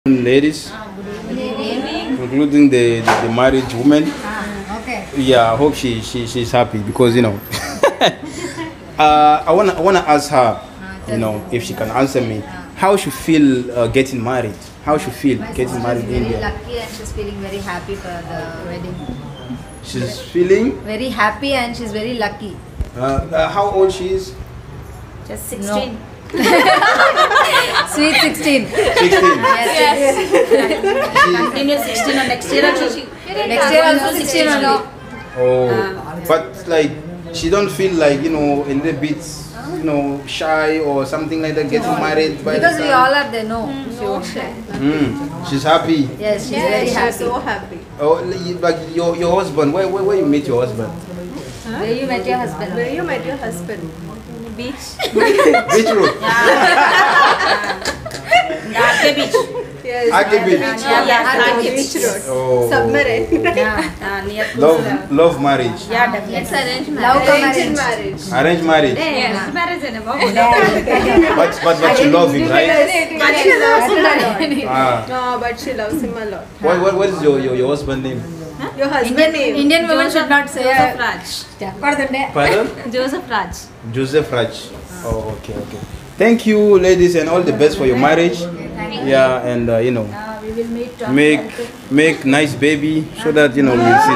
Ladies, including the married woman. Okay. Yeah, I hope she's happy because I wanna ask her, if she can answer me, how she feel getting married. How she feel getting married in India. Lucky and she's feeling very happy for the wedding. She's feeling Very happy and she's very lucky. how old she is? Just 16. No. Sweet 16. 16. Yes. Continue 16 and next year also Next year also 16 only. Oh, but like she don't feel like a little bit shy or something like that getting married by Because the we time? all are there. No. no shy. She's happy. Yes, she's very happy. so happy. Oh, like your husband. Where you meet your husband? Where you met your husband? Where you met your husband? Beach. Beach road. Ake beach. Yes. Ake beach. Yeah, beach road. Oh. Submarine. Yeah. Love marriage. Yeah, definitely. It's arranged marriage. Arranged marriage. Yes, marriage and But you love him, right? But she loves him a lot. Ah. No, but she loves him a lot. What is your husband name? Your husband name? Indian women should not say. Joseph Raj. Pardon? Joseph Raj. Joseph Raj. Oh, okay. Thank you, ladies, and all the best for your marriage. Yeah, and We will meet. make nice baby so that we'll see the nice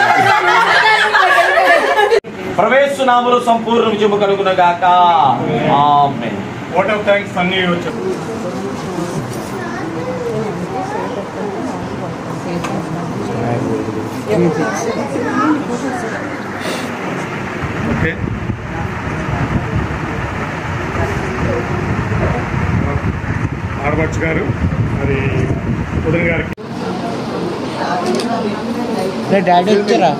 baby. ప్రవేశ నామములో సంపూర్ణ విజయము కలుగును గాక ఆమేన్. What of thanks అన్ని వచ్చారు. Okay ఆడబడుచు గారు మరి ఉదయ్ గారికి daddy వచ్చారా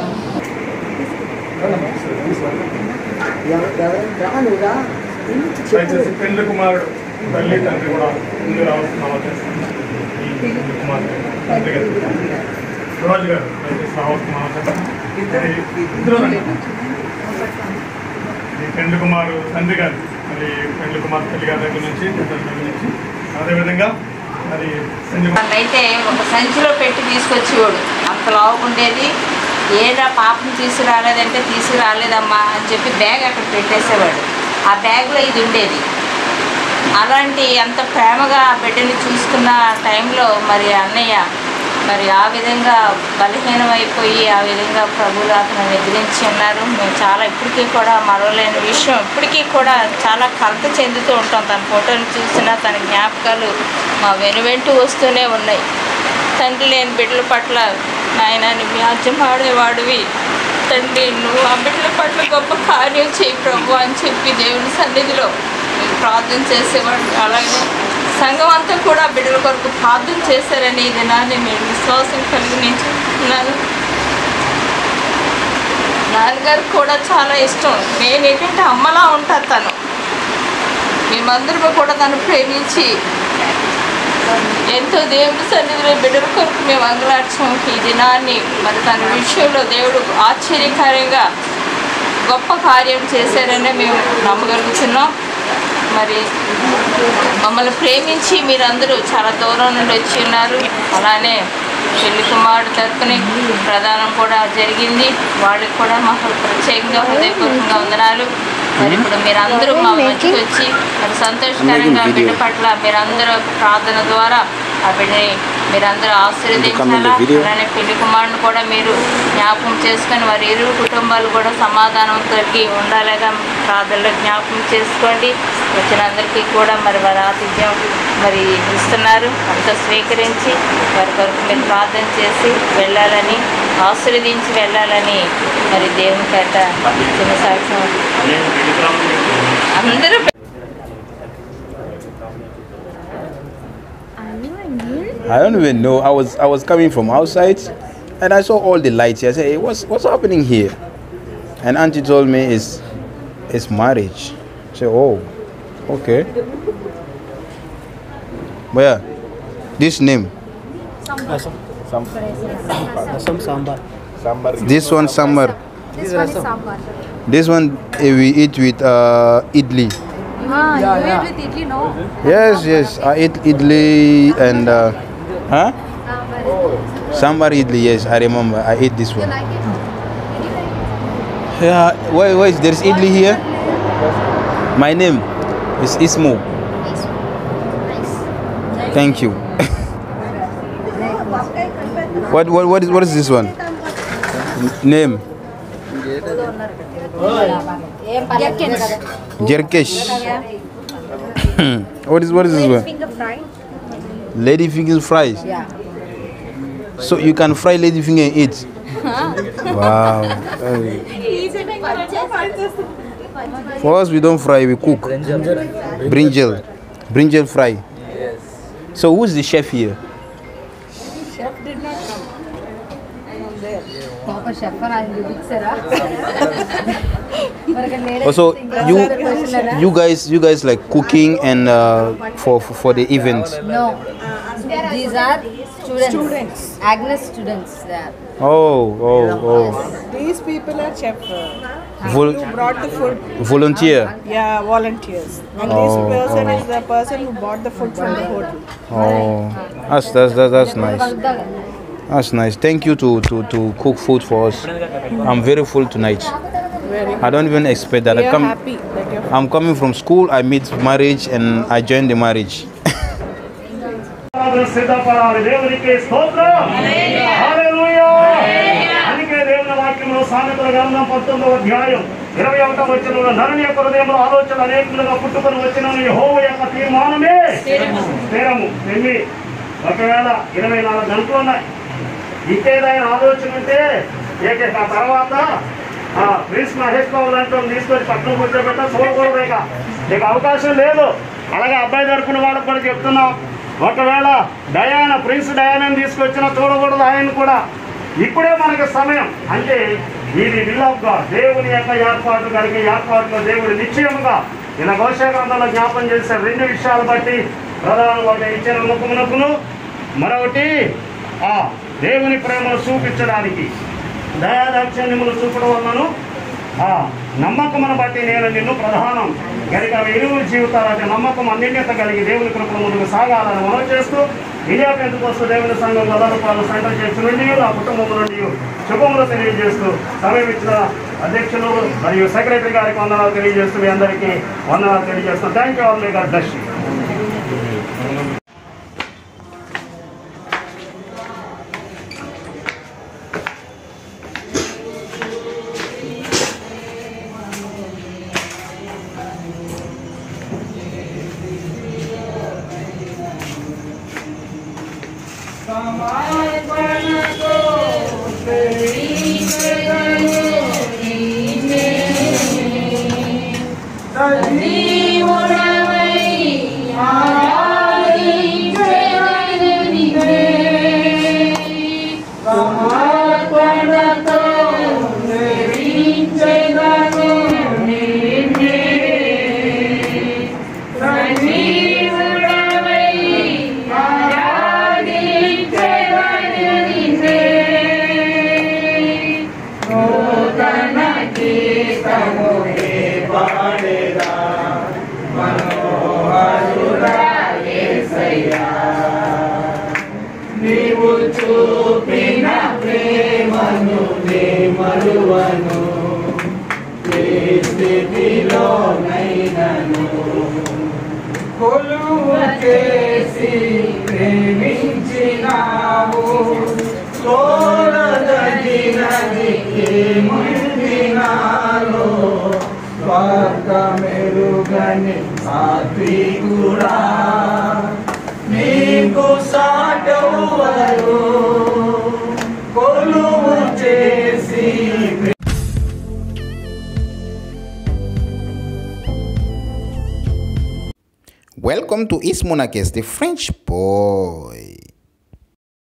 దయచేసి పెళ్లి కుమారుడు తల్లి తండ్రి కూడా ముందు రావాల్సిన పెళ్లి కుమారుడు తండ్రి గారు రాజు గారు దయచేసి రావాల్సిన ఇద్దరు పెళ్లి కుమారు తండ్రి గారు మరి పెళ్లి కుమారు తల్లి గారి దగ్గర నుంచి అదేవిధంగా మరి అయితే ఒక సంచిలో పెట్టి తీసుకొచ్చేవాడు అంత లావుకుండేది ఏడా పాపం తీసుకురాలేదంటే తీసుకురాలేదమ్మా అని చెప్పి బ్యాగ్ అక్కడ పెట్టేసేవాడు ఆ బ్యాగ్లో ఇది ఉండేది అలాంటి అంత ప్రేమగా ఆ బిడ్డని చూసుకున్న టైంలో మరి అన్నయ్య మరి ఆ విధంగా బలహీనమైపోయి ఆ విధంగా ప్రభువులు అతను నిద్రించి ఉన్నారు మేము చాలా ఇప్పటికీ కూడా మరవలేని విషయం ఇప్పటికీ కూడా చాలా కలత చెందుతూ ఉంటాం తన ఫోటోని చూసినా తన జ్ఞాపకాలు మా వెనువెంటూ వస్తూనే ఉన్నాయి తండ్రి లేని బిడ్డల పట్ల నాయన నువ్వు వ్యాజ్యం ఆడేవాడివి తండ్రి నువ్వు ఆ బిడ్డల పట్ల గొప్ప కార్యం చేయి ప్రభు అని చెప్పి దేవుని సన్నిధిలో ప్రార్థన చేసేవాడు అలాగే సంఘం అంతా కూడా బిడ్డల కొరకు ప్రార్థన చేశారని ఈ దినాన్ని నేను విశ్వాసం కలిగి నేను చెప్తున్నాను నాన్నగారికి కూడా చాలా ఇష్టం నేను ఏంటంటే అమ్మలా ఉంటాను తను మేమందరూ కూడా తను ప్రేమించి ఎంతో దేవుడి సన్నిధిలో బిడ్డల కొరకు మేము అంగలార్చాం ఈ దినాన్ని మరి తన విషయంలో దేవుడు ఆశ్చర్యకరంగా గొప్ప కార్యం చేశారనే మేము నమ్మగలుగుతున్నాం మరి మమ్మల్ని ప్రేమించి మీరందరూ చాలా దూరం నుండి వచ్చి ఉన్నారు అలానే పెళ్లి కుమారుడు తరపున ప్రదానం కూడా జరిగింది వాళ్ళకి కూడా మాకు ప్రత్యేకంగా హృదయపూర్వకంగా వందనాలు మరి ఇప్పుడు మీరందరూ మా మధ్యకి వచ్చి మరి సంతోషకరంగా బిడ్డ పట్ల మీరందరూ ప్రార్థన ద్వారా ఆ బిడ్డని మీరందరూ ఆశీర్వదించాలా అలానే పెళ్లి కుమారుని కూడా మీరు జ్ఞాపకం చేసుకొని వారి ఇరు కుటుంబాలు కూడా సమాధానం కలిగి ఉండాలిగా ప్రార్థనలో జ్ఞాపకం చేసుకోండి వచ్చిన అందరికీ కూడా మరి వారి ఆతిథ్యం మరి ఇస్తున్నారు అంతా స్వీకరించి వారి కొరకు మీరు ప్రార్థన చేసి వెళ్ళాలని ఆశీర్వదించి వెళ్ళాలని మరి దేవుని పేట చిన్న సాక్ష్యం అందరూ I don't even know. I was coming from outside, and I saw all the lights here. I said, hey, what's happening here? And Auntie told me it's marriage. I said, oh, okay. But yeah, this name. Sambar. This one sambar. This one is sambar. This one we eat with idli. You You ate with idli, no? Yes. I ate idli and sambar idli. Yes, I remember. I ate this one. Like it? Yeah. Wait. There's idli here. My name is Ismo. Nice. Thank you. What is this one? Name? Jerkesh. What is this one? Finger fry. Lady finger fries. Yeah. So you can fry lady finger and eat. Wow. For us, we don't fry, we cook. Brinjal fry. Yes. So who's the chef here? Chef did not come. I'm there. Papa chef and Also, you guys like cooking and for the event. No. These are students. Agnes students there. Oh. These people are chef. Vol- Who brought the food? volunteer. Yeah, volunteers. And this person is the person who bought the food from the hotel. Oh, that's nice. That's nice. Thank you to cook food for us. I'm very full tonight. I don't even expect that. We are happy that you're I'm coming from school. I meet marriage and I joined the marriage. సిద్ధపడాలి దేవునికి స్తోత్రం హల్లెలూయా అందుకే దేవుని వాక్యంలో సామెతల గ్రంథం 19వ అధ్యాయం 21వ వచనంలో నరుని యొక్క హృదయంలో ఆలోచనలు అనేకములుగా పుట్టుకొని వచ్చిన యెహోవా యొక్క తీర్మానమే స్థిరము ఎన్ని ఒకవేళ 24 గంటలు ఉన్నాయి ఇంకేదైనా ఆలోచన ఉంటే ఏకైక తర్వాత ప్రిన్స్ మహేష్ బాబు లాంటి తీసుకొని పక్కన కూర్చోబెట్ట చూడకూడదు ఇక అవకాశం లేదు. అలాగే అబ్బాయి తరపున వాళ్ళకి కూడా చెప్తున్నాం, ఒకవేళ ప్రిన్స్ డయానాని తీసుకొచ్చినా చూడకూడదు ఆయన కూడా. ఇప్పుడే మనకి సమయం. అంటే ఇది విల్ ఆఫ్ గాడ్, దేవుని యొక్క ఏర్పాటు కలిగే ఏర్పాటులో దేవుడు నిశ్చయముగా ఇలా గోషే గ్రంథంలో జ్ఞాపం చేశారు. 2 విషయాలు బట్టి ప్రధానంగా ఇచ్చిన నమ్మకమునకును మరొకటి దేవుని ప్రేమను చూపించడానికి దయాదాక్షణ్యములు చూపడం వలన నమ్మకమును బట్టి నేను నిన్ను ప్రధానం కనుక ఇరువురు జీవితాలంటే నమ్మకం అన్నిన్యత కలిగి దేవుని కృపణ ముందుకు సాగాలని మనం చేస్తూ ఇండియా పెంతుకోస్తూ దేవుని సంఘం గొల్లపాలు సెంటర్ చేసి నుండి ఆ కుటుంబం నుండి శుభములు తెలియజేస్తూ సమయం ఇచ్చిన అధ్యక్షులు మరియు సెక్రటరీ గారికి వందనాలు తెలియజేస్తూ మీ అందరికీ వందనాలు తెలియజేస్తున్నాం. Thank you all. God bless you. Welcome to Ismonakes, the French boy.